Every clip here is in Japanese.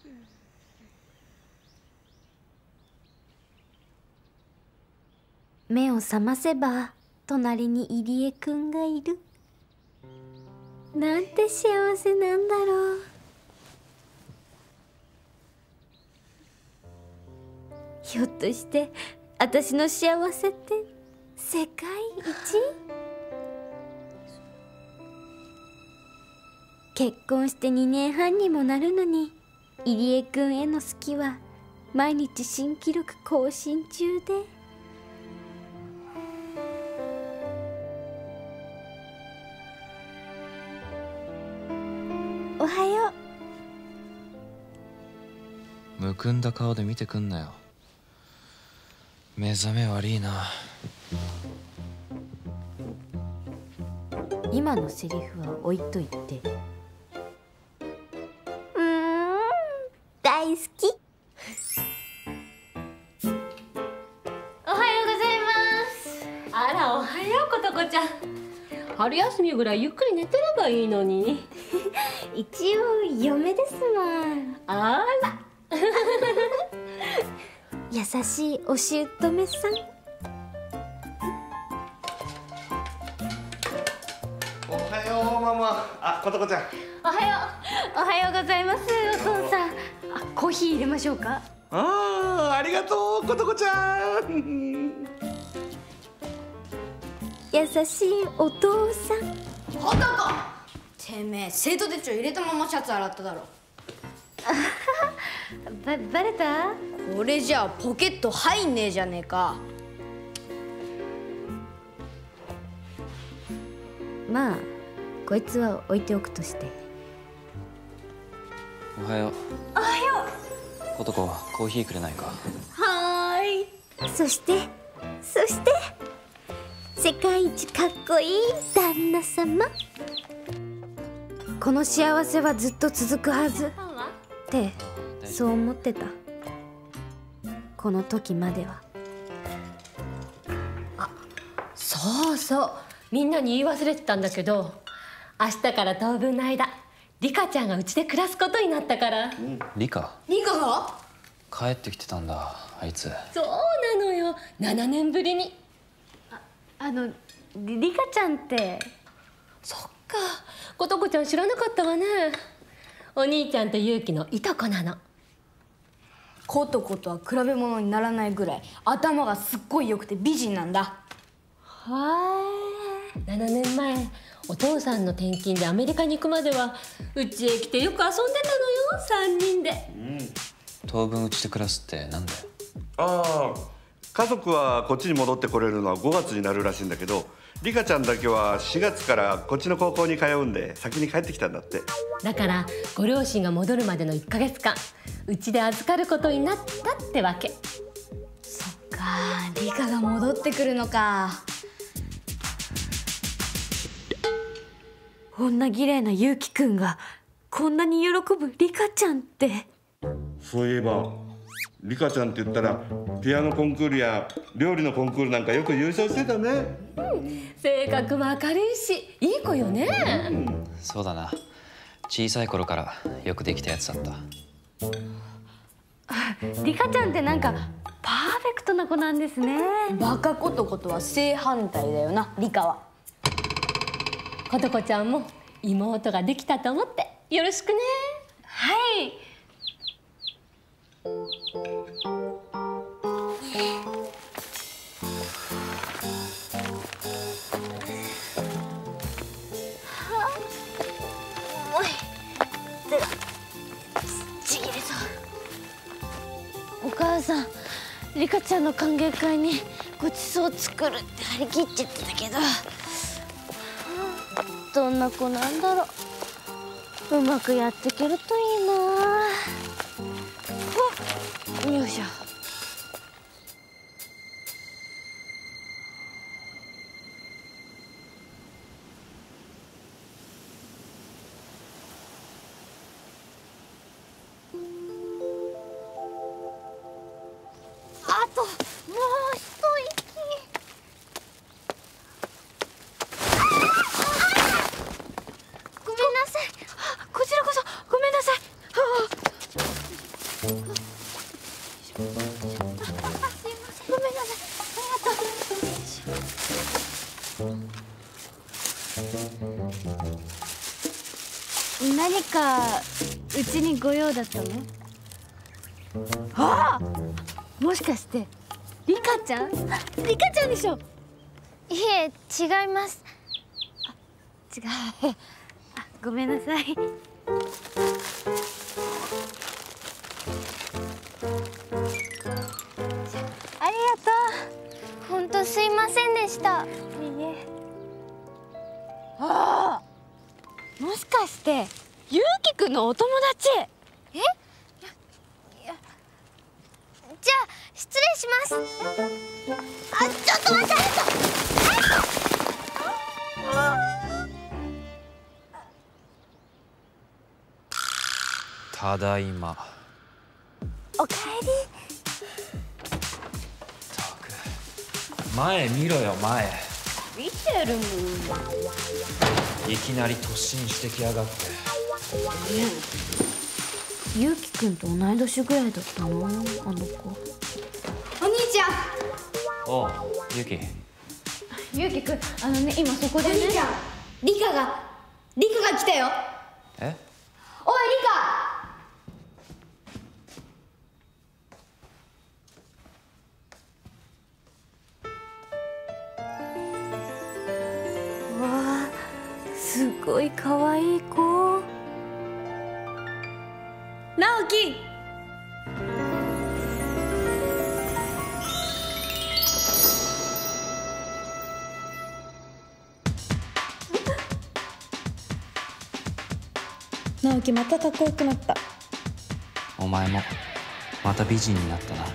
目を覚ませば隣に入江くんがいる。なんて幸せなんだろう。ひょっとして私の幸せって世界一？結婚して2年半にもなるのに入江くんへの好きは毎日新記録更新中で。おはよう。むくんだ顔で見てくんなよ。目覚め悪いな。 今のセリフは置いといて、大好き。 おはようございます。あら、おはようことこちゃん。春休みぐらいゆっくり寝てればいいのに。 一応嫁ですもん。 あら優しいお姑さん。 おはようママ。あ、ことこちゃん。 おはようございます。お父さん。コーヒー入れましょうか。 ありがとうことこちゃん。 優しいお父さん。 ほとこ、てめえ生徒手帳入れたままシャツ洗っただろ。 バレた？ これじゃあポケット入んねえじゃねえか。 まあこいつは置いておくとして。 おはよう。 おはよう。ことこ、コーヒーくれないか。 はーい。 そして世界一かっこいい旦那様。この幸せはずっと続くはずってそう思ってた。この時までは。 そうそう、みんなに言い忘れてたんだけど、明日から当分の間リカちゃんがうちで暮らすことになったから。 リカ？ リカが？ 帰ってきてたんだ、あいつ。 そうなのよ、7年ぶりに。 リカちゃんって。 そっか、ことこちゃん知らなかったわね。お兄ちゃんと勇気のいとこなの。 ことことは比べ物にならないぐらい頭がすっごい良くて美人なんだ。 はーい。7年前お父さんの転勤でアメリカに行くまではうちへ来てよく遊んでたのよ、3人で。 当分うちで暮らすってなんだよ。 ああ、家族はこっちに戻ってこれるのは5月になるらしいんだけど、リカちゃんだけは4月からこっちの高校に通うんで先に帰ってきたんだって。 だからご両親が戻るまでの1ヶ月間うちで預かることになったってわけ。 そっか、リカが戻ってくるのか。 女嫌いなゆうきくんがこんなに喜ぶリカちゃんって。 そういえばリカちゃんって言ったらピアノコンクールや料理のコンクールなんかよく優勝してたね。 性格も明るいしいい子よね。 そうだな、小さい頃からよくできたやつだった。 リカちゃんってなんかパーフェクトな子なんですね。 バカことことは正反対だよな、リカは。 ことこちゃんも妹ができたと思ってよろしくね。 はい。お母さん、リカちゃんの歓迎会にごちそう作るって張り切って言ってたけど、どんな子なんだろう。うまくやっていけるといいな。よいしょ。あともう一息。ごめんなさい。こちらこそごめんなさい。 ごめんなさい、何かうちにご用だったの？ああ、もしかしてリカちゃん？リカちゃんでしょ？いえ、違います。違う。ごめんなさい。ありがとう。本当すいませんでした。いいえ。ああ、もしかしてゆうきくんのお友達？え？いや、じゃあ失礼します。ちょっと待って。 ただいま。 おかえり。 ったく、前見ろよ前。 見てるもん。 いきなり突進してきやがって。 ゆうきくんと同い年ぐらいだったの、あの子。お兄ちゃん。 おう、ゆき。 ゆうきくん、今そこでね。 お兄ちゃん、リカが来たよ。 え？ おいリカ。 わあ、すごい可愛い子。 直樹。直樹またかっこよくなった。 お前もまた美人になったな。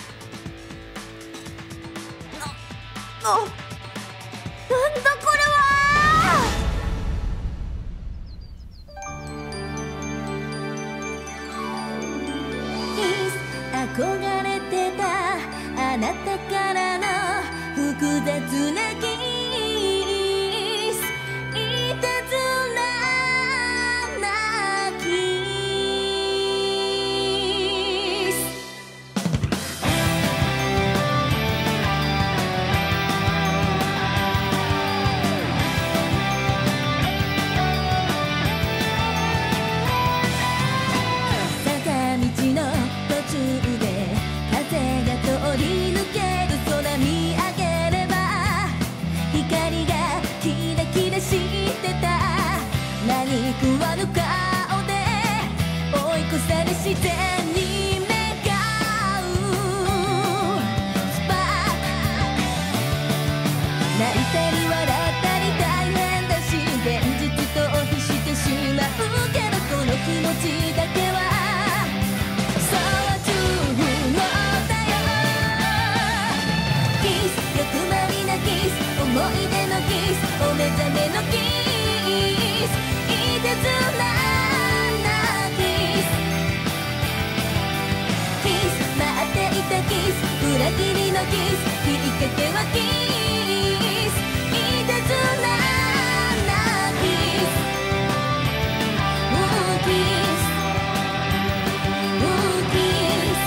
なんだこれは。憧れてたあなたからの複雑なキス、いたずらなキス。坂道の途中で風が通り抜ける空見上げれば光がキラキラしてた。何食わぬ顔で追い越され自然に願うスパーク。泣いたり笑ったり大変だし、現実逃避してしまうけど、この気持ちだけはそう中のだよ。キス、欲張りなキス、思い出のキス、お目覚めのキス、いたずらなキス。キス、待っていたキス、裏切りのキス、きっかけはキス、いたずらなキス。キス、キス。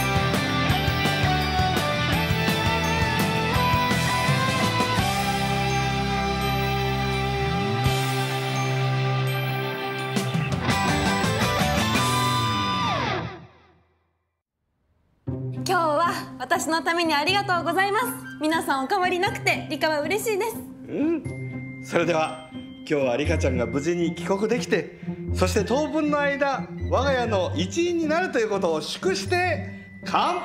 今日は私のためにありがとうございます。皆さんお変わりなくてリカは嬉しいです。 それでは今日はリカちゃんが無事に帰国できて、そして当分の間我が家の一員になるということを祝して乾杯。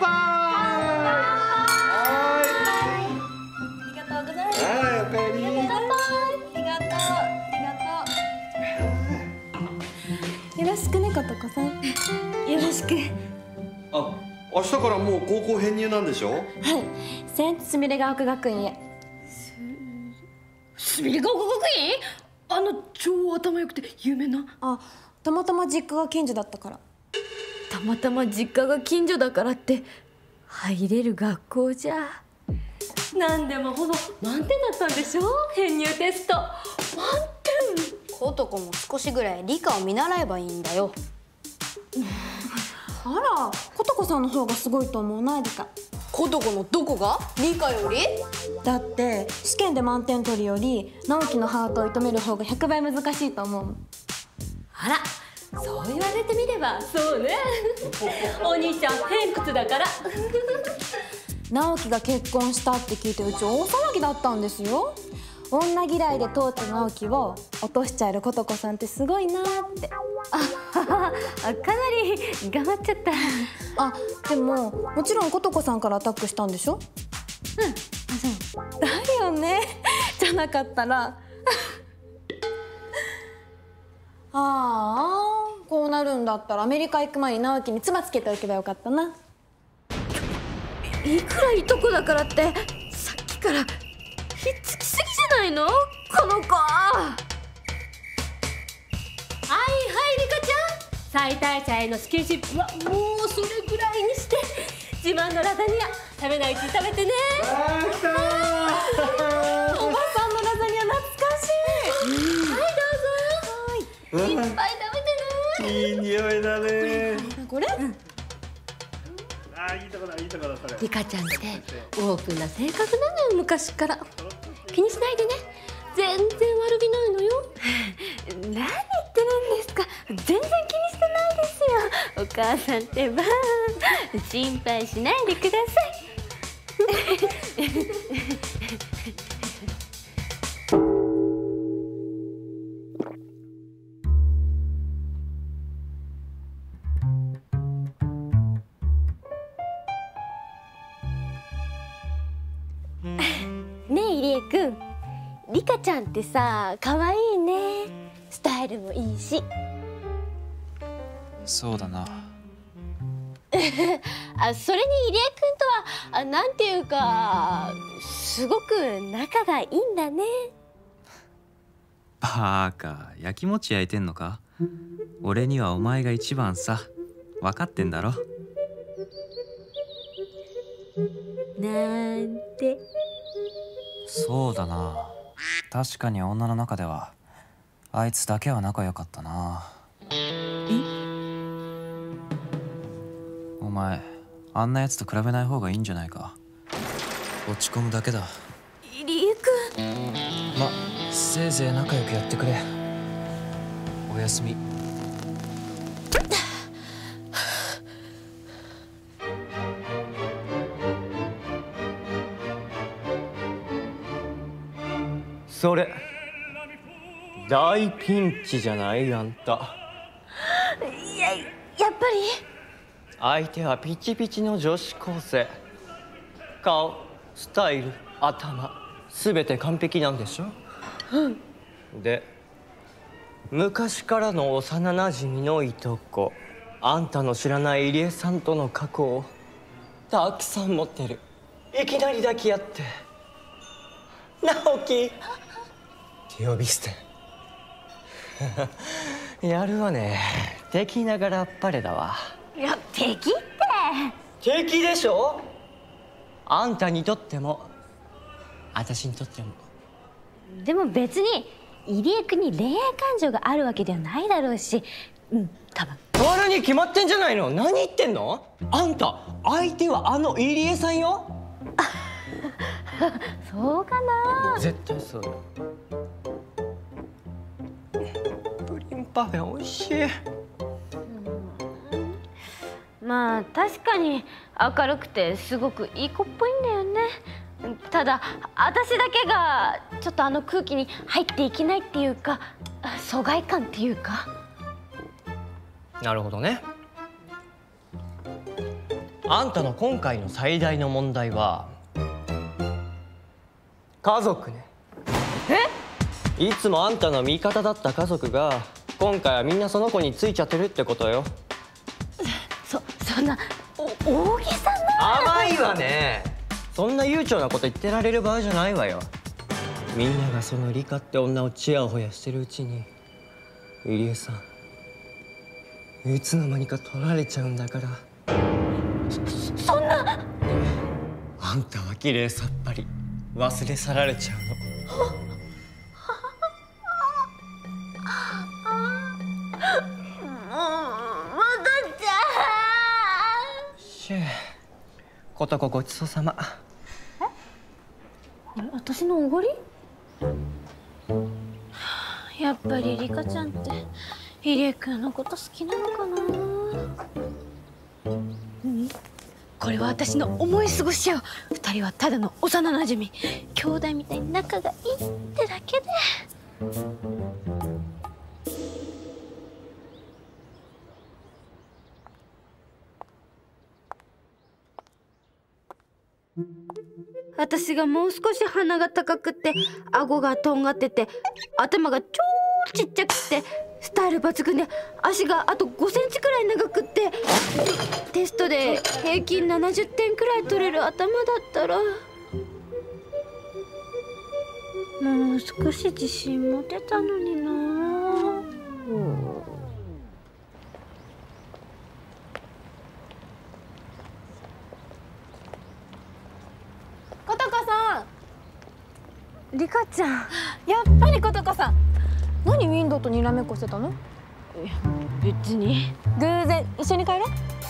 ありがとうございます。 はい、おかえり。 ありがとう。よろしくね、ことこさん。よろしく。 あ、明日からもう高校編入なんでしょ？ はい、セントスミレガ丘学院へ。 すみれが丘学院？超頭良くて有名な。 あ、たまたま実家が近所だったから。 たまたま実家が近所だからって入れる学校じゃ。 なんでもほぼ満点だったんでしょ、編入テスト。満点。 ことこも少しぐらい理科を見習えばいいんだよ。 あら、こと子さんの方がすごいと思うな、リカ。 ことこのどこがリカより？ だって試験で満点取るより直樹のハートを射止める方が100倍難しいと思うもん。 あら、そう言われてみればそうね。お兄ちゃん偏屈だから。 直樹が結婚したって聞いてうち大騒ぎだったんですよ。女嫌いで通った直樹を落としちゃえることこさんってすごいなって。 かなり頑張っちゃった。 あ、でももちろんことこさんからアタックしたんでしょ？だよね。じゃなかったらああ、こうなるんだったらアメリカ行く前に直樹に唾つけておけばよかったな。 いくらいとこだからってさっきからひっつきすぎじゃないのこの子。 はいリカちゃん、再大社へのスキンシップはもうそれぐらいにして自慢のラザニア食べないうちに食べてね。 おばさんのラザニア懐かしい。 はい、どうぞ。いっぱい食べてね。 いい匂いだね。 これ、 あ、いいとこだいいとこだそれ。 リカちゃんってオープンな性格なのよ、昔から。気にしないでね、全然悪気ないのよ。 何言ってるんですか。全然気にしてないですよ。お母さんってば心配しないでください。ねえ入江くん、リカちゃんってさ可愛いね。スタイルもいいし。 そうだな。 あ、それに入江くんとはなんていうかすごく仲がいいんだね。 バーカ、焼きもち焼いてんのか？俺にはお前が一番さ。分かってんだろ。 なんて。 そうだな。確かに女の中ではあいつだけは仲良かったな。お前あんなやつと比べない方がいいんじゃないか。落ち込むだけだ。 入江くん。 ま、せいぜい仲良くやってくれ。おやすみ。 それ大ピンチじゃないあんた。 やっぱり相手はピチピチの女子高生。顔、スタイル、頭全て完璧なんでしょ。で昔からの幼なじみのいとこ、あんたの知らない入江さんとの過去をたくさん持ってる。いきなり抱き合って「直樹!」って呼び捨てやるわね。敵ながらあっぱれだわ。 いや敵って敵でしょ。あんたにとっても私にとっても。 でも別に入江君に恋愛感情があるわけではないだろうし、多分。 あるに決まってんじゃないの。何言ってんのあんた。相手はあの入江さんよ。 そうかな。 絶対そうよ。プリンパフェ美味しい。 まあ確かに明るくてすごくいい子っぽいんだよね。ただ私だけがちょっとあの空気に入っていけないっていうか、疎外感っていうか。 なるほどね。あんたの今回の最大の問題は家族ね。いつもあんたの味方だった家族が今回はみんなその子についちゃってるってことよ。 そんな大げさな。 甘いわね。そんな悠長なこと言ってられる場合じゃないわよ。みんながそのリカって女をちやほやしてるうちに入江さんいつの間にか取られちゃうんだから。 そんな。 あんたは綺麗さっぱり忘れ去られちゃうの。 もう戻っちゃしゅう。ことこごちそうさま。 これ私のおごり？やっぱりリカちゃんって入江君のこと好きなのかな。これは私の思い過ごしよ。二人はただの幼なじみ、兄弟みたいに仲がいいってだけで。私がもう少し鼻が高くて顎がとんがってて頭が超ちっちゃくてスタイル抜群で足があと5センチくらい長くってテストで平均70点くらい取れる頭だったらもう少し自信持てたのにな。 ことこさん。 リカちゃん。 やっぱりことこさん。何ウィンドウとにらめっこしてたの？ 別に。 偶然。一緒に帰ろう。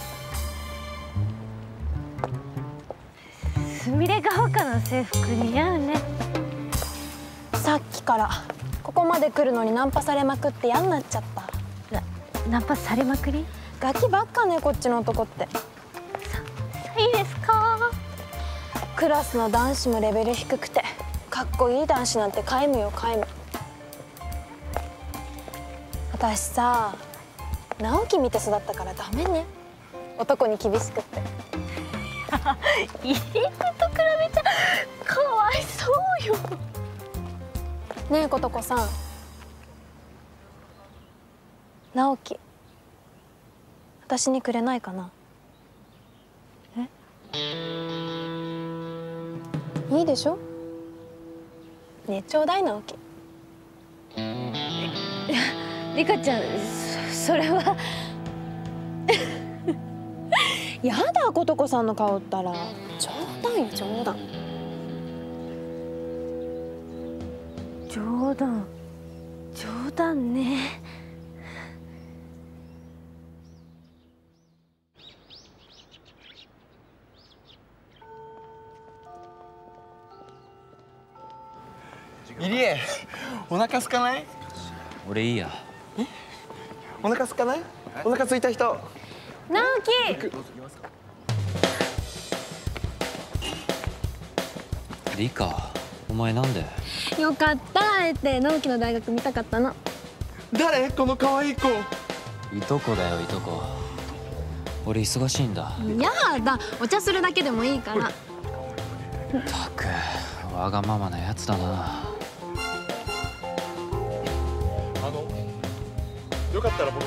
すみれが他の制服似合うね。 さっきからここまで来るのにナンパされまくって嫌になっちゃった。 ナンパされまくり？ ガキばっかね、こっちの男って。 いいですか？ クラスの男子もレベル低くてかっこいい男子なんて皆無よ皆無。私さ、直樹見て育ったからダメね、男に厳しくって。 いい子と比べちゃかわいそうよ。 ねえことこさん、直樹私にくれないかな？いいでしょ？ねえちょうだい直樹。 リカちゃん、それはやだ、ことこさんの顔ったら冗談よ冗談。 冗談ね。 入江、お腹空かない？ 俺いいや。 お腹空かない？お腹空いた人。 直樹。 リカ、お前なんで？ よかった、あえて直樹の大学見たかったの。 誰？この可愛い子。 いとこだよ、いとこ。俺忙しいんだ。 やだ、お茶するだけでもいいから。 ったく、わがままなやつだな。 よかったら僕。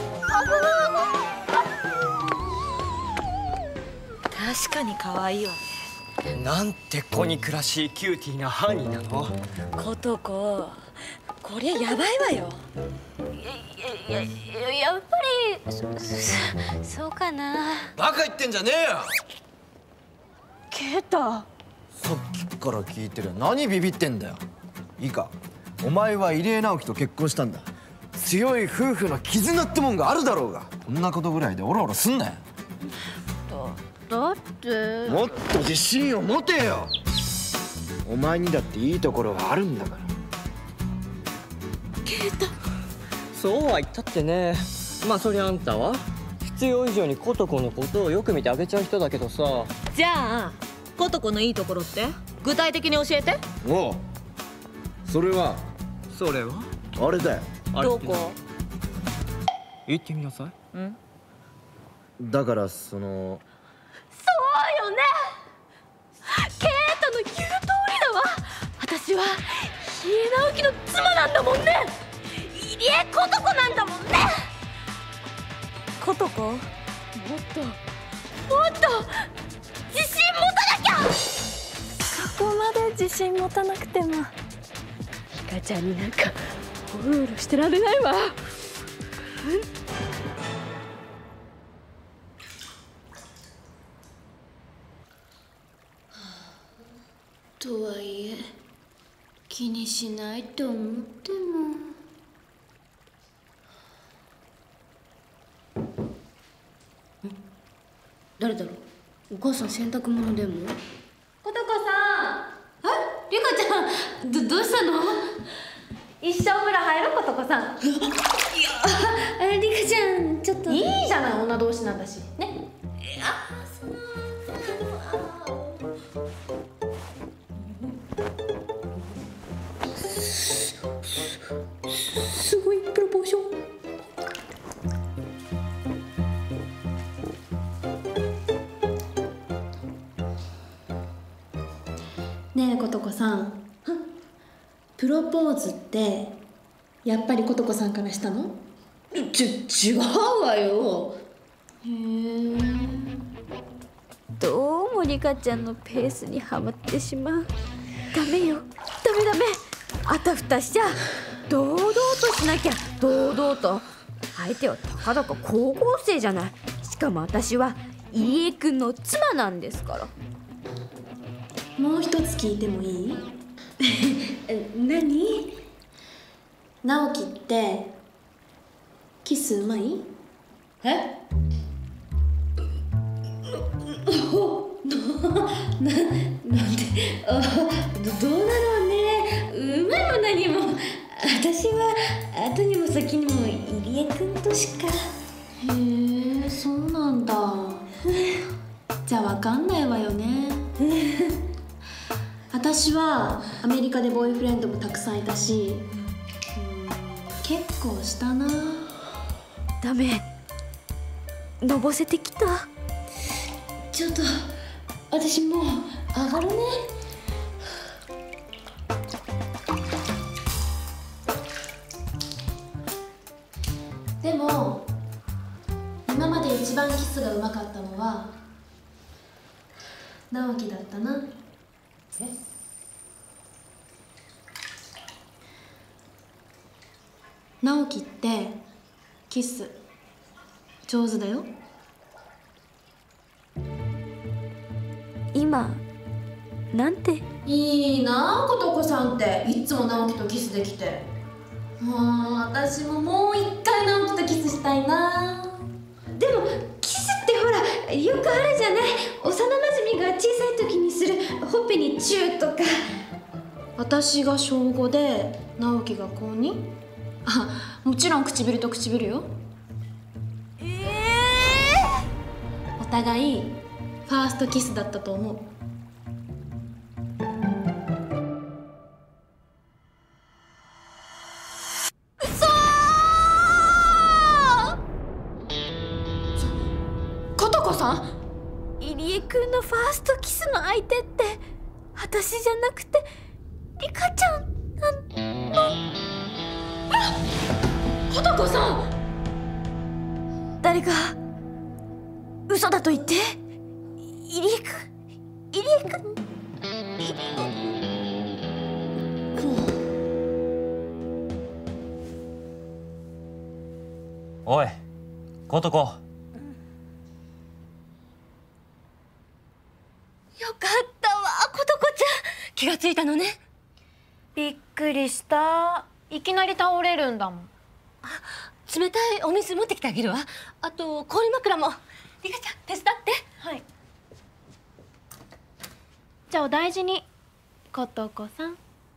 確かに可愛いわね。 なんて子に暮らしいキューティーなハニーなの。 ことこ、こりゃやばいわよ。 やっぱりそうかな。 バカ言ってんじゃねえよ。 ケイタ、 さっきから聞いてる。何ビビってんだよ。いいか、お前は入江直樹と結婚したんだ。強い夫婦の絆ってもんがあるだろうが、こんなことぐらいでオロオロすんなよ。 だってもっと自信を持てよ。お前にだっていいところはあるんだから。 そうは言ったってね。まあそりゃあんたは必要以上にコトコのことをよく見てあげちゃう人だけどさ。 じゃあことこのいいところって具体的に教えて。 おう、それはあれだよ。 どこ？ 言ってみなさい。 だからその。 そうよね。ケイタの言う通りだわ。私は入江直樹の妻なんだもんね。入江ことこなんだもんね。 ことこ？ もっと自信持たなきゃ。 そこまで自信持たなくても。 リカちゃんになんかうろうろしてられないわ。とはいえ気にしないと思っても。誰だろう。 お母さん洗濯物でも。 ことこさん。リカちゃん、どうしたの？一生風呂入ろう、ことこさん。 リカちゃんちょっと。 いいじゃない、女同士なんだしね。 すごいプロポーション。 ねえことこさん、プロポーズってやっぱりことこさんからしたの？ 違うわよ。 へえ。 どうもリカちゃんのペースにはまってしまう。ダメよ、ダメ。あたふたしちゃ堂々としなきゃ。堂々と。相手はたかだか高校生じゃない。しかも私は入江くんの妻なんですから。 もう一つ聞いてもいい？ 何？ 直樹ってキスうまい？ え？なんで？どうだろうね。うまいも何も。私は後にも先にも入江くんとしか。 へえ、そうなんだ。じゃあわかんないわよね。私はアメリカでボーイフレンドもたくさんいたし、結構したな。 ダメ、のぼせてきた。ちょっと私もう上がるね。 でも今まで一番キスがうまかったのは直樹だったな。直樹ってキス上手だよ。 今なんて？ いいなあ、ことこさんっていつも直樹とキスできて。もう私ももう一回直樹とキスしたいな。 でもキスってほらよくあるじゃない。幼なじみが小さい時にするほっぺにチューとか。 私が小5で直樹が高 2？ あ、もちろん唇と唇よ。お互いファーストキスだったと思う。 ことこさん？入江くんのファーストキスの相手って私じゃなくてリカちゃんなの？ことこさん！誰か嘘だと言って。入江くん。 おい、ことこ。 よかったわ、ことこちゃん。気がついたのね。 びっくりした。いきなり倒れるんだもん。 冷たいお水持ってきてあげるわ。あと氷枕も。リカちゃん手伝って。 はい。じゃあお大事に、ことこさん。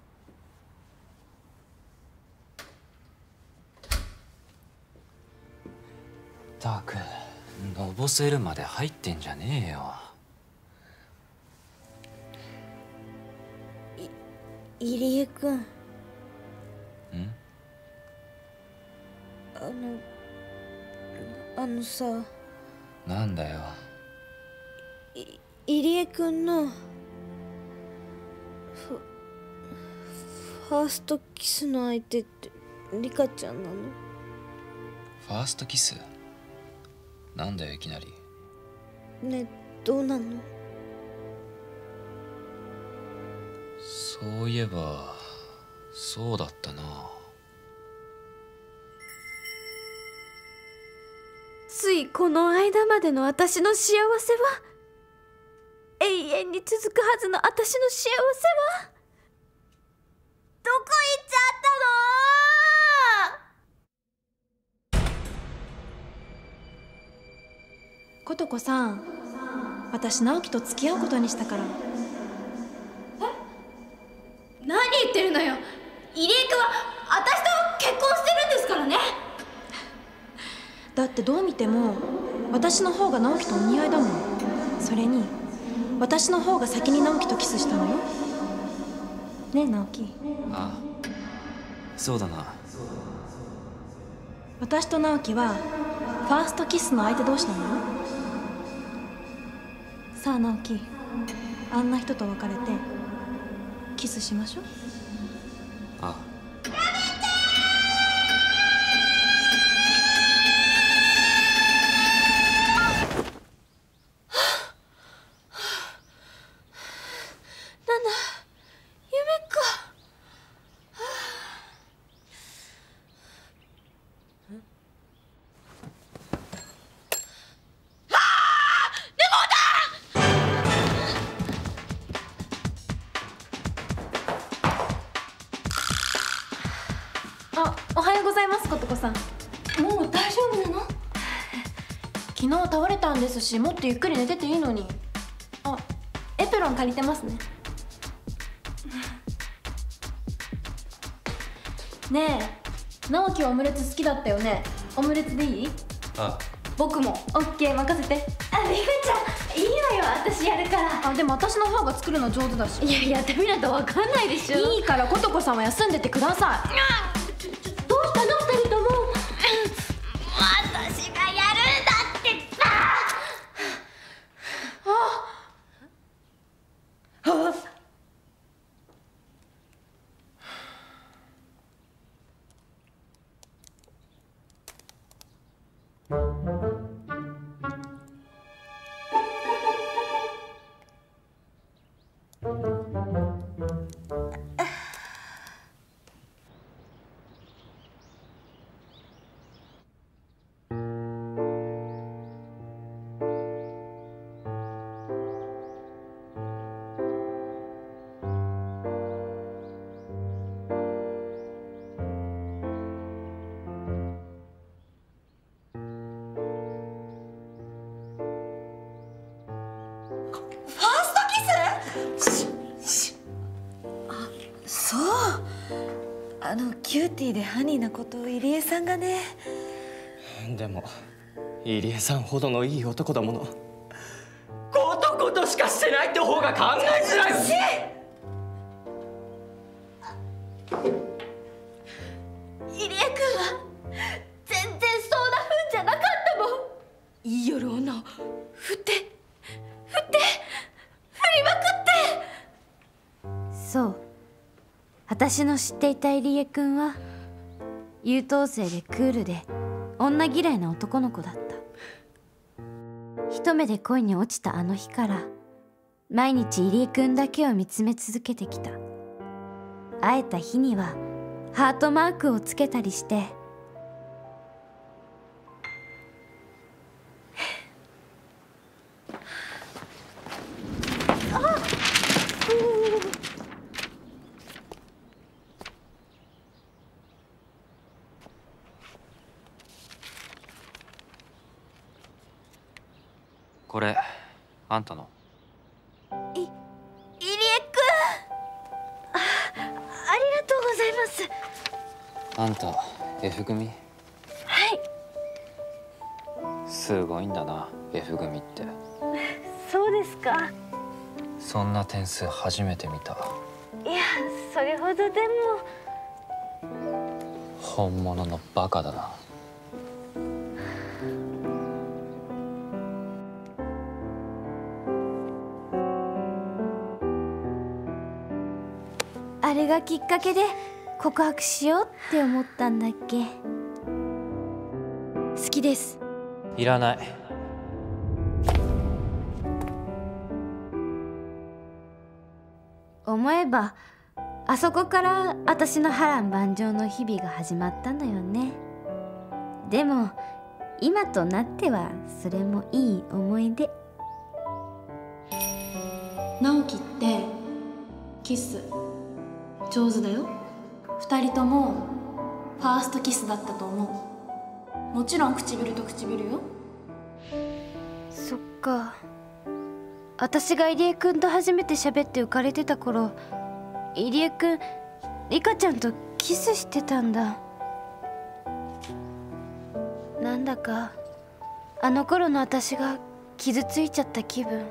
ったく、のぼせるまで入ってんじゃねえよ。 入江くん。 ん？ あのさ。 なんだよ。 入江くんのファーストキスの相手ってリカちゃんなの？ ファーストキス？なんだよいきなり。 ねえ、どうなの？ そういえばそうだったな。 ついこの間までの私の幸せは、永遠に続くはずの私の幸せはどこ行っちゃったの？ ことこさん、 私直樹と付き合うことにしたから。 何言ってるのよ。入江君は私と結婚してるんですからね。 だってどう見ても私の方が直樹とお似合いだもん。それに私の方が先に直樹とキスしたのよ。ねえ直樹。 ああ、そうだな。 私と直樹はファーストキスの相手同士なのよ。さあ直樹、あんな人と別れてキスしましょう。 ああ。 おはようございます、ことこさん。 もう大丈夫なの？ 昨日倒れたんですし、もっとゆっくり寝てていいのに。あ、エプロン借りてますね。ねえ、直樹はオムレツ好きだったよね。オムレツでいい？ ああ。 僕も。オッケー、任せて。 あ、リカちゃん、いいわよ、私やるから。 あ、でも私の方が作るの上手だし。 いや、やってみないとわかんないでしょ。 いいから、ことこさんは休んでてください。 どうしたの二人とも。私がやるんだってさ。 キューティーでハニーなことを入江さんがね。 でも入江さんほどのいい男だもの、コトコトしかしてないって方が考えづらいし。 入江君は全然そんな風じゃなかったもん。言いよる女を振って振りまくって。 そう、私の知っていた入江君は優等生でクールで女嫌いな男の子だった。一目で恋に落ちたあの日から毎日入江君だけを見つめ続けてきた。会えた日にはハートマークをつけたりして。 これあんたの？ 入江君、ありがとうございます。 あんた F 組？ はい。 すごいんだな F 組って。 そうですか。 そんな点数初めて見た。 いや、それほどでも。 本物のバカだな。 あれがきっかけで告白しようって思ったんだっけ。好きです。 いらない。 思えばあそこから私の波乱万丈の日々が始まったのよね。でも今となってはそれもいい思い出。 直樹ってキス上手だよ。2人ともファーストキスだったと思う。もちろん唇と唇よ。 そっか。 私が入江くんと初めて喋って浮かれてた頃、入江くんリカちゃんとキスしてたんだ。なんだかあの頃の私が傷ついちゃった気分。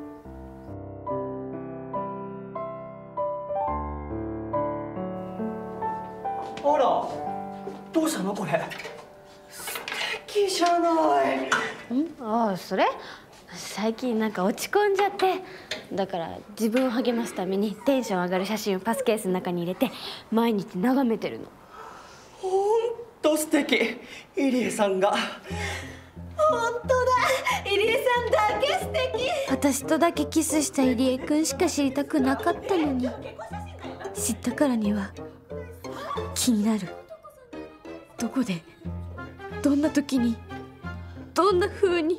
あら、どうしたのこれ。素敵じゃない。 ああ、それ最近なんか落ち込んじゃって、だから自分を励ますためにテンション上がる写真をパスケースの中に入れて毎日眺めてるの。 ほんと素敵、入江さんが。 本当だ、入江さんだけ素敵。 私とだけキスした入江くんしか知りたくなかったのに、知ったからには気になる。どこで、どんな時に、どんな風に。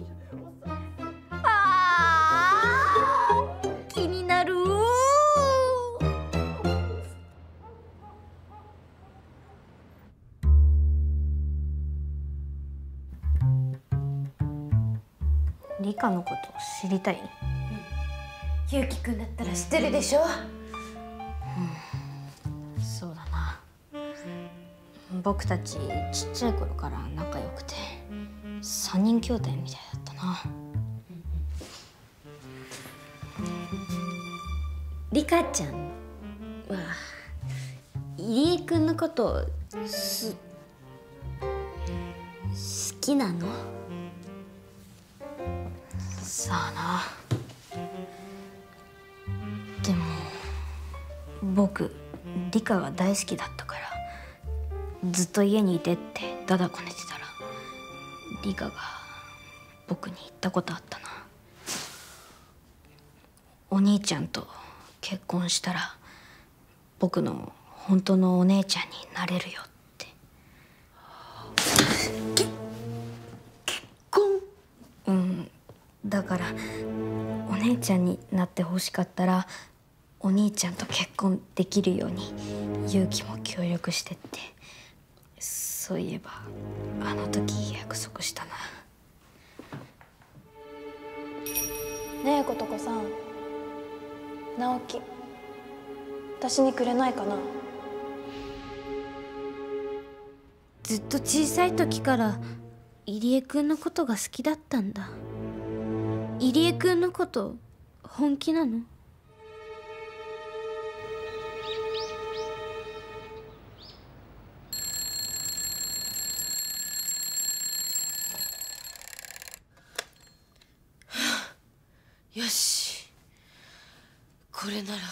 気になる。 リカのこと知りたい？ ゆうきくんだったら知ってるでしょ。 そうだな。僕たちちっちゃい頃から仲良くて3人兄弟みたいだったな。リカちゃんは入江くんのこと好きなの？さあな。でも僕リカが大好きだったからずっと家にいてってだだこねてたら、リカが僕に言ったことあったな。お兄ちゃんと結婚したら僕の本当のお姉ちゃんになれるよって。結婚？うん。だからお姉ちゃんになってほしかったらお兄ちゃんと結婚できるように勇気も協力してって、そういえばあの時約束したな。 ねえ琴子さん、直樹私にくれないかな。 ずっと小さい時から入江くんのことが好きだったんだ。入江くんのこと本気なの？ よし、これなら。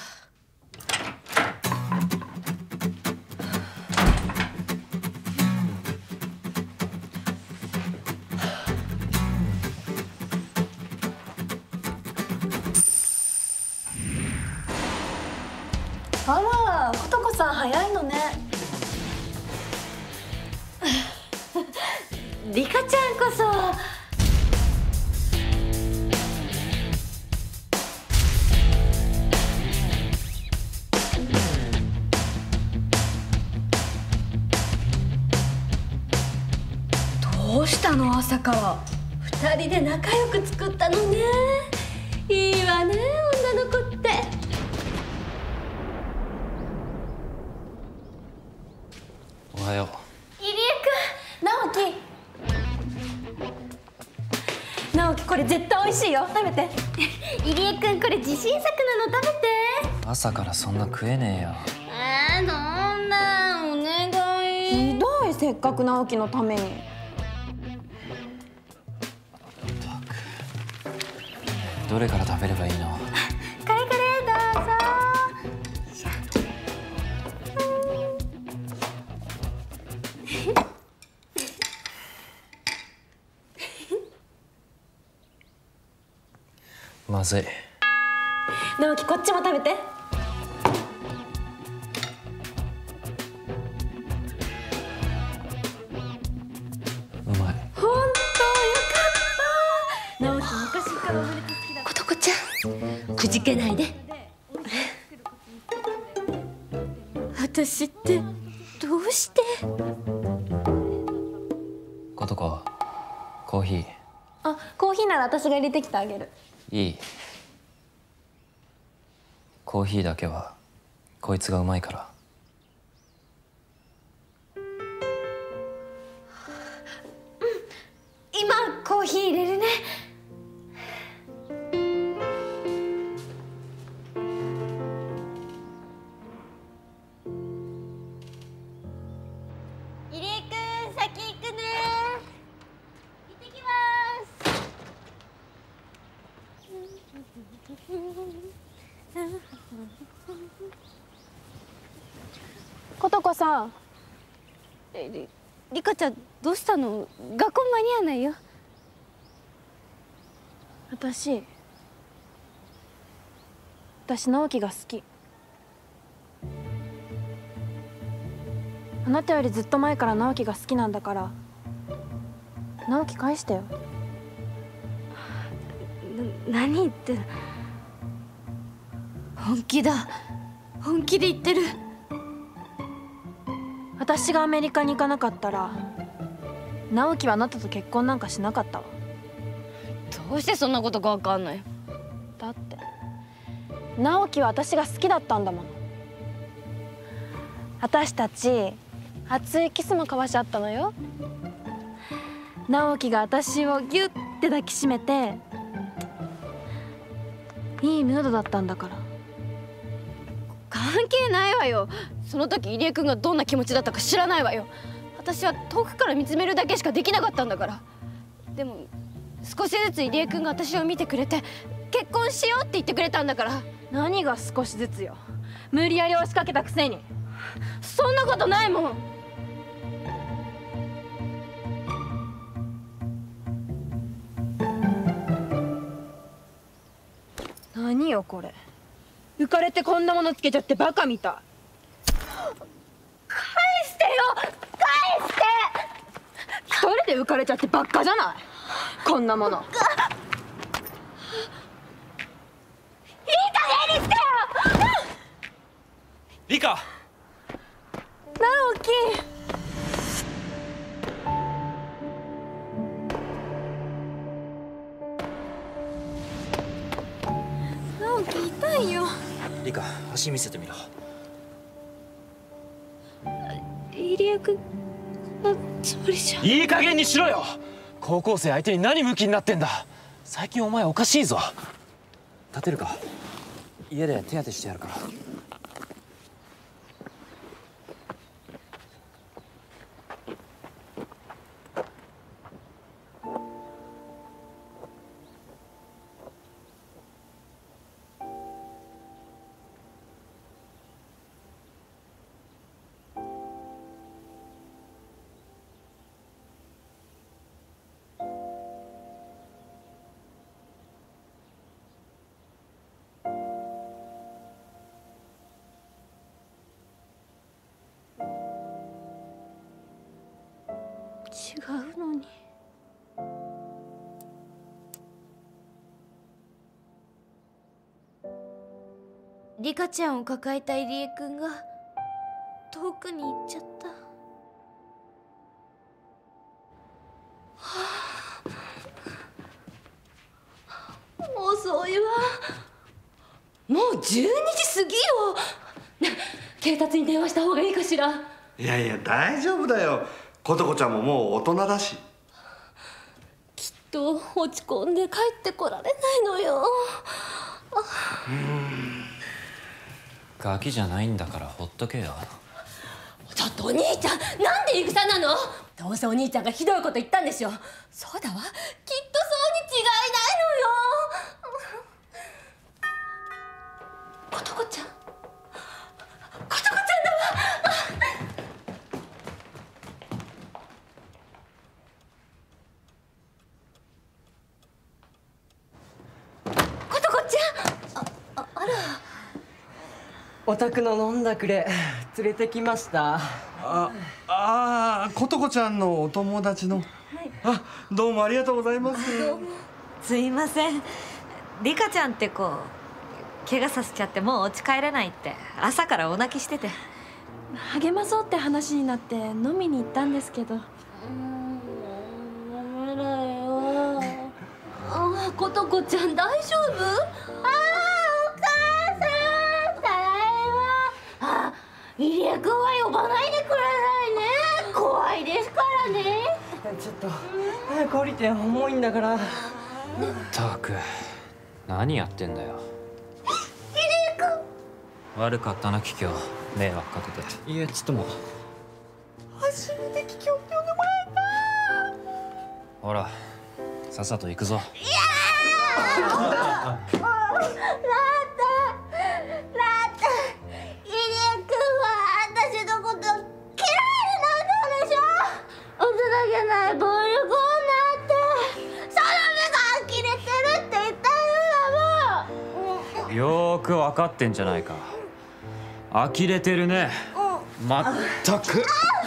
あら、琴子さん早いのね。 リカちゃんこそ。 どうしたの朝川。 2人で仲良く作ったのね。いいわね、女の子って。 おはよう。 入江くん、直樹これ絶対美味しいよ、食べて。 入江くん、これ自信作なの、食べて。 朝からそんな食えねえよ。 なんだ、お願い。 ひどい、せっかく直樹のために。 どれから食べればいいの？ これこれ、どうぞ。 まずい。 直樹こっちも食べて。 うまい。 本当よかった。直樹昔からオムレツ好きだ。 琴子ちゃん、くじけないで。 私ってどうして？ 琴子、コーヒー。 あ、コーヒーなら私が入れてきてあげる。 いい。 コーヒーだけはこいつがうまいから。 今コーヒー入れるね。 入江くん、先行くね。行ってきます。 ことこさん。 リカちゃんどうしたの？学校間に合わないよ。 私直樹が好き。あなたよりずっと前から直樹が好きなんだから直樹返してよ。 何言って本気だ。本気で言ってる。 私がアメリカに行かなかったら直樹はあなたと結婚なんかしなかったわ。 どうしてそんなことがわかんない？ だって直樹は私が好きだったんだもの。私たち熱いキスも交わし合ったのよ。直樹が私をギュッて抱きしめていいムードだったんだから。 関係ないわよ。その時入江くんがどんな気持ちだったか知らないわよ。私は遠くから見つめるだけしかできなかったんだから。でも少しずつ入江くんが私を見てくれて結婚しようって言ってくれたんだから。 何が少しずつよ。無理やり押しかけたくせに。 そんなことないもん。 何よこれ。浮かれてこんなものつけちゃってバカみたい。 返してよ、返して。 一人で浮かれちゃってばっかじゃない。こんなもの。いい加減にしてよ。 リカ。 直樹。直樹痛いよ。 リカ、足見せてみろ。 入江君のつもりじゃ。 いい加減にしろよ。高校生相手に何ムキになってんだ。最近お前おかしいぞ。立てるか。家で手当てしてやるから。 違うのに。リカちゃんを抱えた入江くんが遠くに行っちゃった。遅いわ。もう12時過ぎよ。ね、警察に電話した方がいいかしら。 いやいや大丈夫だよ。琴子ちゃんももう大人だし。 きっと落ち込んで帰ってこられないのよ。 ガキじゃないんだからほっとけよ。 ちょっとお兄ちゃん、なんで戦なの？どうせお兄ちゃんがひどいこと言ったんでしょ。そうだわ、きっとそうに違いないのよ。琴子ちゃん、琴子ちゃんだわ。琴子ちゃん。あら。 お宅の飲んだくれ連れてきました。 琴子ちゃんのお友達の。はい、どうもありがとうございます。 すいません。リカちゃんって子怪我させちゃってもうお家帰れないって朝からお泣きしてて。 励まそうって話になって飲みに行ったんですけど。 ダメだよ。琴子ちゃん大丈夫？お母さん。 入江君は呼ばないでくださいね。怖いですからね。 ちょっと早く降りて、重いんだから。 ったく何やってんだよ。 入江君。 悪かったな桔梗、迷惑かけて。 いえ、ちっとも。 初めて桔梗って呼んでもらえほらさっさと行くぞ。 いやーラッタ入江君は私のこと嫌いになったでしょ。大人げない暴力女ってその目が呆れてるって言ったんだもん。 よーく分かってんじゃないか。呆れてるね。まったく。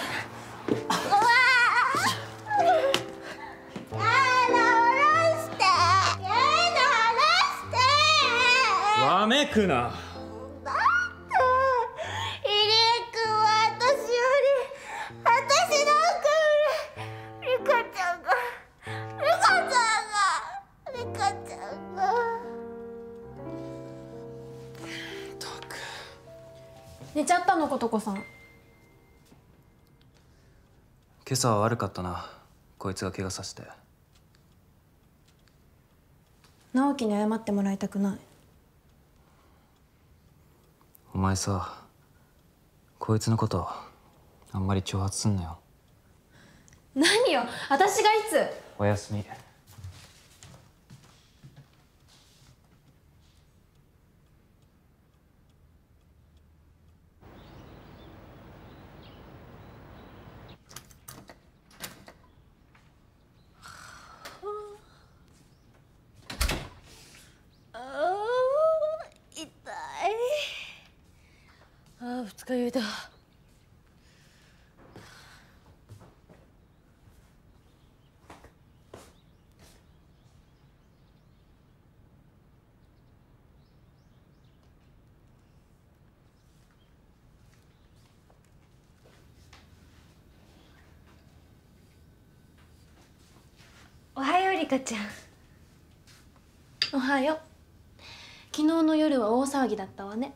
わめくな。 だって入江君は私より私の奥よりリカちゃんが寝ちゃったのことこさん。 今朝は悪かったな、こいつが怪我させて。 直樹に謝ってもらいたくない。 お前さ、こいつのことあんまり挑発すんなよ。 何よ、私がいつ。 おやすみ。 痛い。二日酔いだ。おはようリカちゃん。 おはよう。昨日の夜は大騒ぎだったわね。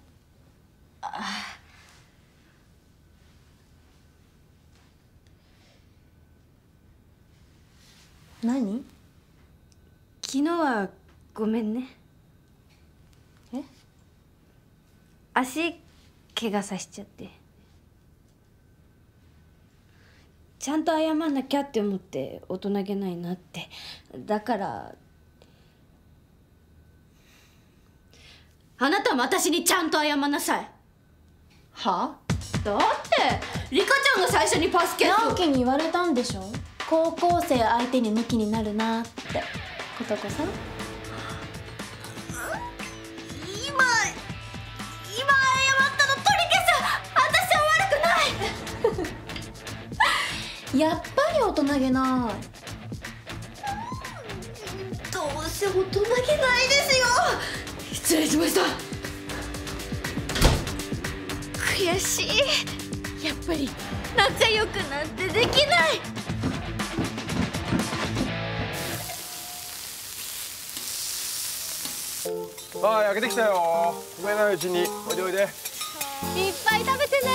何？ 昨日はごめんね。 え？ 足怪我させちゃって。ちゃんと謝んなきゃって思って大人げないなって。だからあなたも私にちゃんと謝んなさい。は？だってリカちゃんが最初にパスケット。 直樹に言われたんでしょ。高校生相手にムキになるなって。ことこさん。 今謝ったの取り消す。私は悪くないやっぱり大人げない。 どうせ大人げないですよ。失礼しました。悔しい。やっぱり仲良くなんてできない。 はい、開けてきたよ。ごめんないうちに。おいでおいで。 いっぱい食べてね。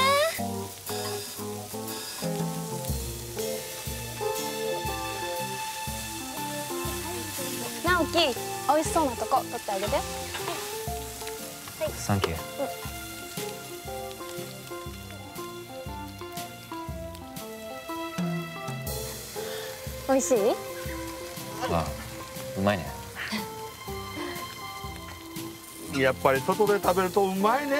直樹、美味しそうなとこ取ってあげて。はい。 サンキュー。 美味しい？ あ、うまいね。 やっぱり外で食べるとうまいね。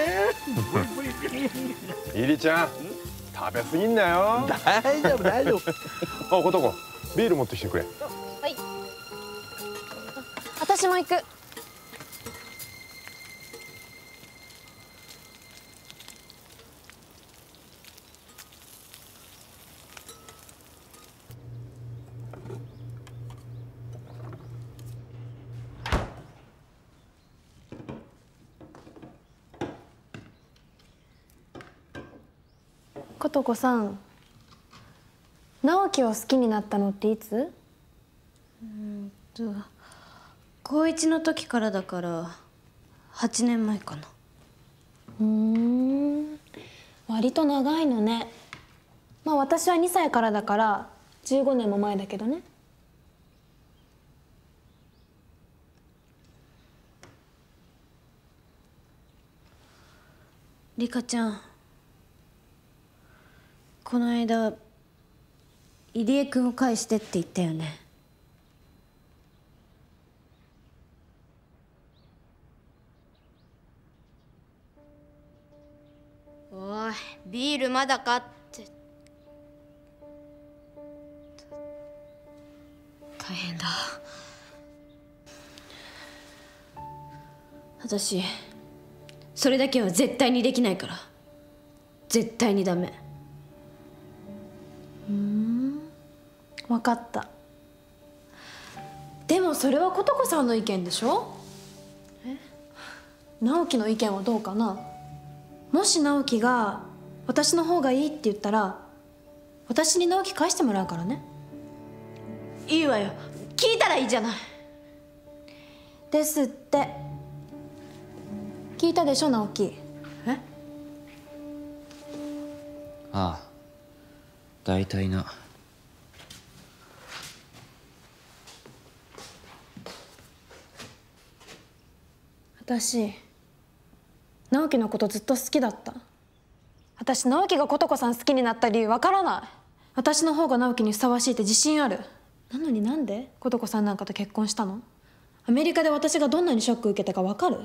イリちゃん、食べ過ぎんなよ。 大丈夫大丈夫。 あ、ことこ、ビール持ってきてくれ。 はい。私も行く。ことこさん、直樹を好きになったのっていつ？ 高1の時からだから8年前かな。 割と長いのね。まあ私は2歳からだから15年も前だけどね。 リカちゃん、この間入江君を返してって言ったよね。 おい、ビールまだかって。大変だ。 私それだけは絶対にできないから。絶対にダメ。 分かった。でもそれは琴子さんの意見でしょ。直樹の意見はどうかな。もし直樹が私の方がいいって言ったら私に直樹返してもらうからね。 いいわよ、聞いたらいいじゃない。 ですって。聞いたでしょ直樹。 ああ、大体な。 私直樹のことずっと好きだった。私直樹が琴子さん好きになった理由わからない。私の方が直樹にふさわしいって自信ある。なのになんで琴子さんなんかと結婚したの。アメリカで私がどんなにショック受けたかわかる。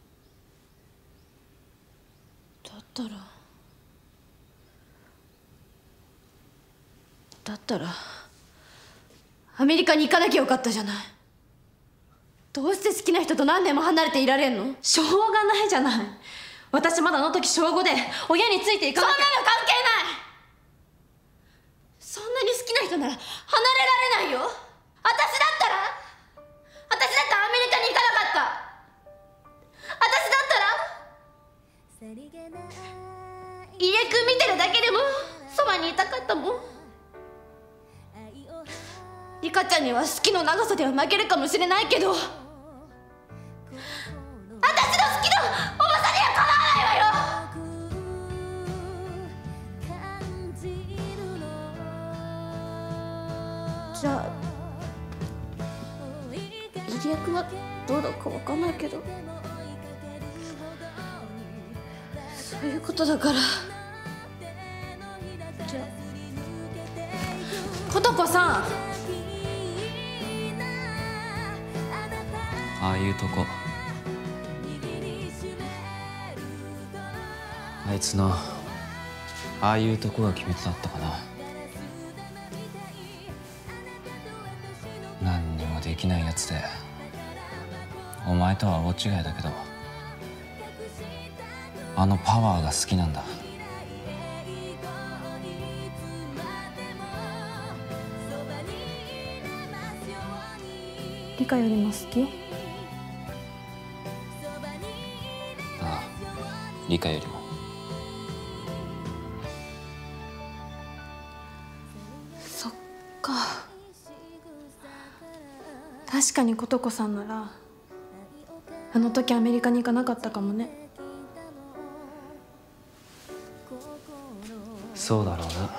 だったらアメリカに行かなきゃよかったじゃない。どうして好きな人と何年も離れていられんの。 しょうがないじゃない。私まだあの時小5で親についていかなきゃ。 そんなの関係ない。そんなに好きな人なら離れられないよ。私だったらアメリカに行かなかった。私だったら入江君見てるだけでもそばにいたかったもん。リカちゃんには好きの長さでは負けるかもしれないけど、私の好きな重さにはかなわないわよ。じゃあ入江君はどうだかわかんないけど、そういうことだから。じゃあ琴子さん、 ああいうとこ、あいつのああいうとこが決め手だったかな。何にもできないやつでお前とは大違いだけど、あのパワーが好きなんだ。 リカよりも好き？ ああ、リカよりも。 そっか。確かに琴子さんならあの時アメリカに行かなかったかもね。 そうだろうな。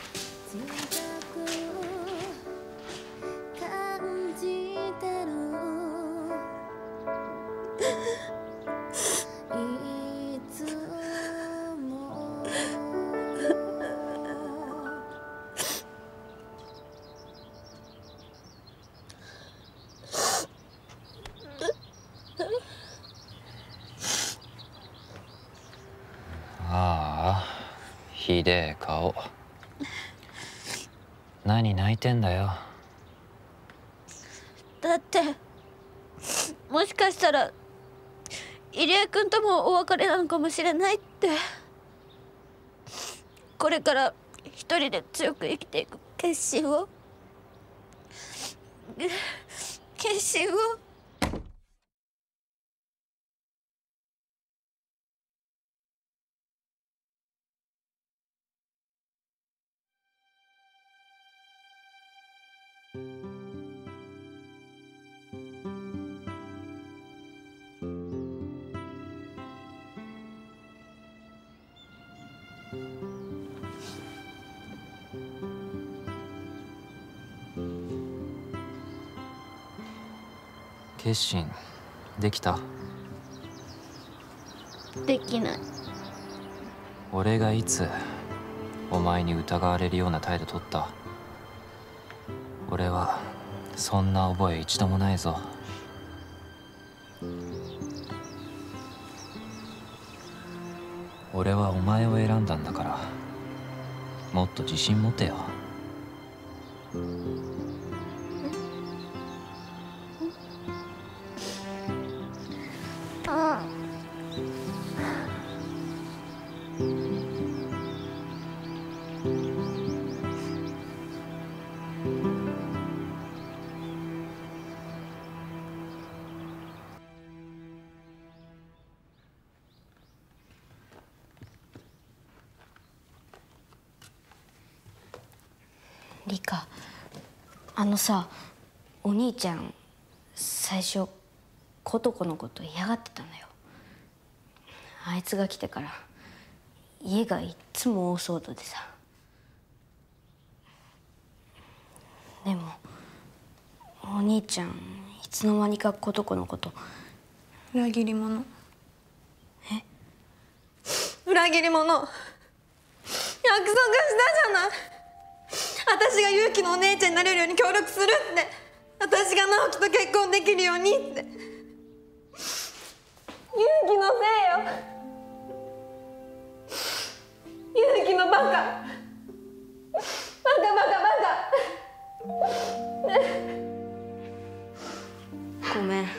ああ、ひでえ顔。何泣いてんだよ。 だってもしかしたら入江君ともお別れなのかもしれないって。これから一人で強く生きていく決心を。 決心できた？ できない。 俺がいつお前に疑われるような態度取った？俺はそんな覚え一度もないぞ。俺はお前を選んだんだから、もっと自信持てよ。 リカ、あのさ、お兄ちゃん最初琴子のこと嫌がってたのよ。あいつが来てから家がいっつも大騒動でさ。でもお兄ちゃんいつの間にか琴子のこと。 裏切り者。裏切り者。約束したじゃない。私が勇気のお姉ちゃんになれるように協力するって。私が直樹と結婚できるようにって。勇気のせいよ。勇気のバカ。バカバカバカ。 ごめん。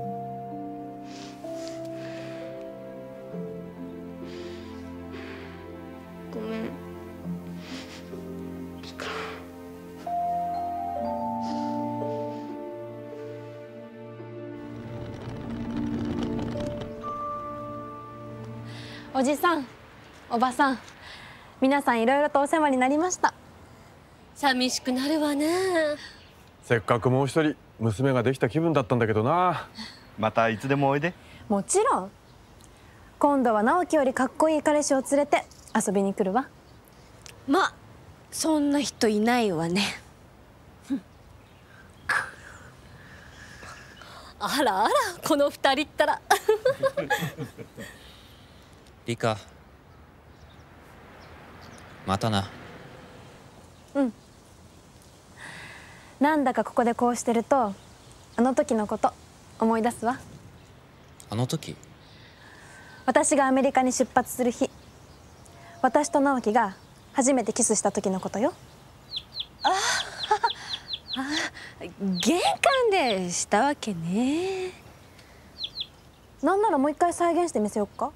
ごめん。 おじさん、おばさん、皆さんいろいろとお世話になりました。 寂しくなるわね。 せっかくもう一人娘ができた気分だったんだけどな。 またいつでもおいで。 もちろん。今度は直樹よりかっこいい彼氏を連れて遊びに来るわ。 ま、そんな人いないわね。あらあら、この二人ったら。 リカ、またな。 うん。なんだかここでこうしてるとあの時のこと思い出すわ。 あの時？ 私がアメリカに出発する日、私と直樹が初めてキスした時のことよ。 玄関でしたわけね。 なんならもう一回再現してみせよっか。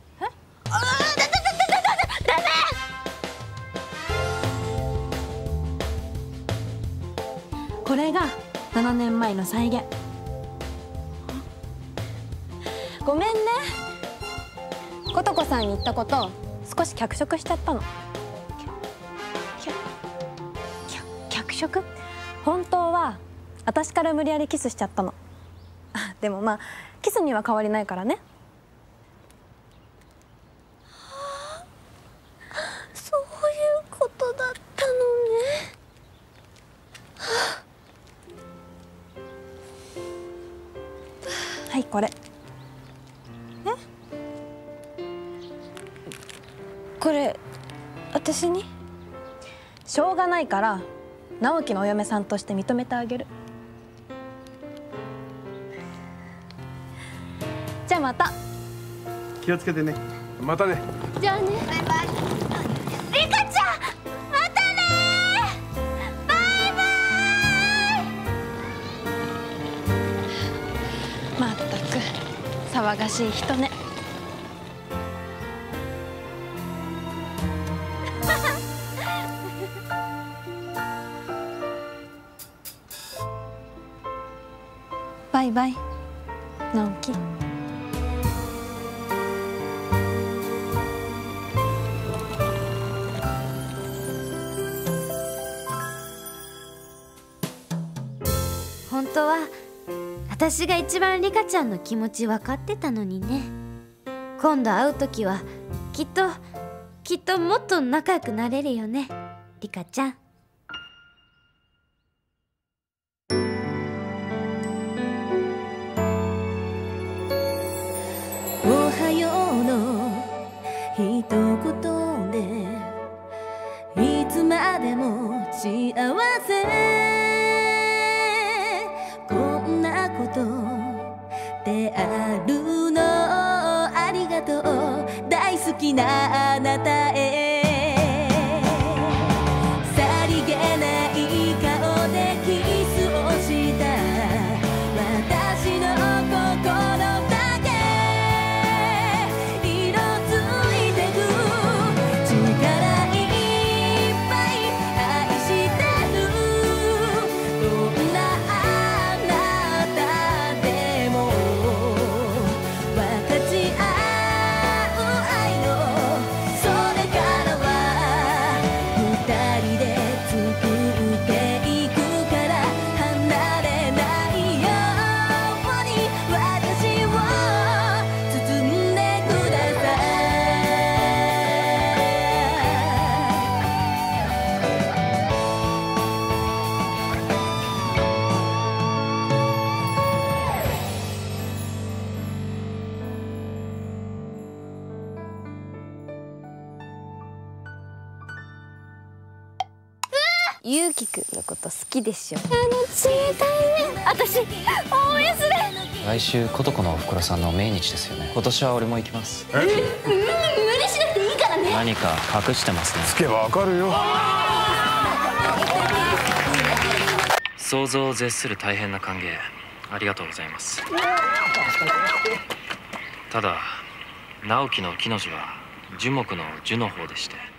これが7年前の再現。ごめんね。琴子さんに言ったこと少し脚色しちゃったの。脚色？本当は私から無理やりキスしちゃったの。でもまあキスには変わりないからね。 そういうことだったのね。 はい、これ。 これ私に？ しょうがないから直樹のお嫁さんとして認めてあげる。じゃあまた。 気をつけてね。 またね。 じゃあね。バイバイ。リカちゃん、またね。バイバイ。 まったく騒がしい人ね。バイバイ、直樹。 本当は私が一番リカちゃんの気持ち分かってたのにね。今度会う時はきっともっと仲良くなれるよね、リカちゃん。 きなあなたへさりげない顔でキスをした私の心だけ色づいてく力いっぱい愛してるどんなあなたでも分かち合う愛のそれからは二人で作っていくから離れないように私を包んでくださいゆうきくんのこと好きでしょ。 冷たいね。私応援する。 来週琴子のおふくろさんの命日ですよね。今年は俺も行きます。 無理しなくていいからね。 何か隠してますね。 つけばわかるよ。 想像を絶する大変な歓迎ありがとうございます。ただ直樹の木の字は樹木の樹の方でして。